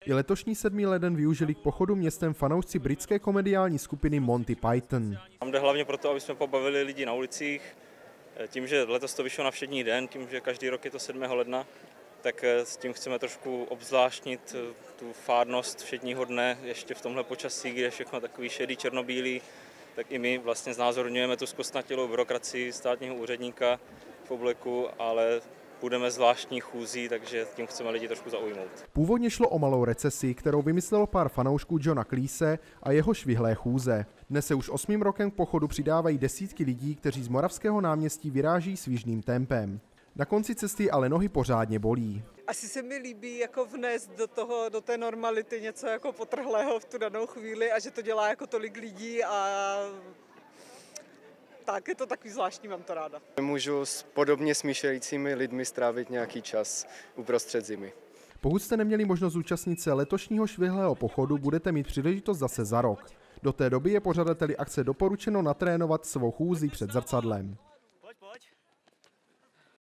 I letošní 7. leden využili k pochodu městem fanoušci britské komediální skupiny Monty Python. Nám jde hlavně proto, aby jsme pobavili lidi na ulicích. Tím, že letos to vyšlo na všední den, tím, že každý rok je to 7. ledna, tak s tím chceme trošku obzvláštnit tu fádnost všedního dne, ještě v tomhle počasí, kde je všechno takový šedý, černobílý, tak i my vlastně znázorňujeme tu zkostnatělou byrokracii státního úředníka v obleku, ale budeme zvláštní chůzí, takže tím chceme lidi trošku zaujmout. Původně šlo o malou recesi, kterou vymyslelo pár fanoušků Johna Cleese a jeho švihlé chůze. Dnes se už 8. rokem k pochodu přidávají desítky lidí, kteří z Moravského náměstí vyráží svižným tempem. Na konci cesty ale nohy pořádně bolí. Asi se mi líbí jako vnést do té normality něco jako potrhlého v tu danou chvíli a že to dělá jako tolik lidí a tak je to takový zvláštní, mám to ráda. Můžu s podobně smýšlejícími lidmi strávit nějaký čas uprostřed zimy. Pokud jste neměli možnost zúčastnit se letošního švihlého pochodu, budete mít příležitost zase za rok. Do té doby je pořadateli akce doporučeno natrénovat svou chůzi před zrcadlem.